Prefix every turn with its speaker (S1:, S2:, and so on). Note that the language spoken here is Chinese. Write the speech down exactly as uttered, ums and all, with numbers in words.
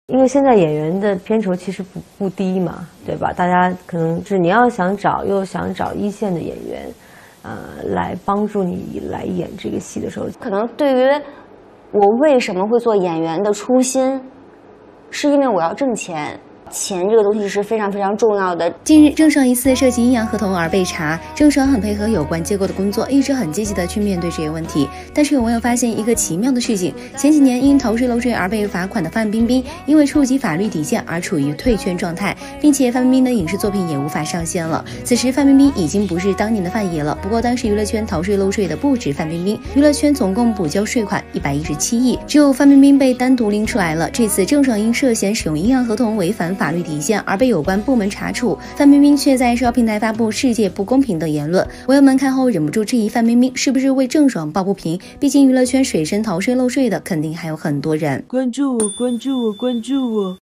S1: 因为现在演员的片酬其实不不低嘛，对吧？大家可能是你要想找又想找一线的演员，呃，来帮助你来演这个戏的时候，
S2: 可能对于我为什么会做演员的初心，是因为我要挣钱。 钱这个东西是非常非常重要的。
S3: 近日，郑爽疑似涉及阴阳合同而被查，郑爽很配合有关机构的工作，一直很积极的去面对这些问题。但是有网友发现一个奇妙的事情：前几年因逃税漏税而被罚款的范冰冰，因为触及法律底线而处于退圈状态，并且范冰冰的影视作品也无法上线了。此时范冰冰已经不是当年的范爷了。不过当时娱乐圈逃税漏税的不止范冰冰，娱乐圈总共补交税款一百一十七亿，只有范冰冰被单独拎出来了。这次郑爽因涉嫌使用阴阳合同违反法律底线而被有关部门查处，范冰冰却在社交平台发布世界不公平的言论。网友们看后忍不住质疑范冰冰是不是为郑爽抱不平，毕竟娱乐圈水深逃税漏税的肯定还有很多人。
S4: 关注我，关注我，关注我。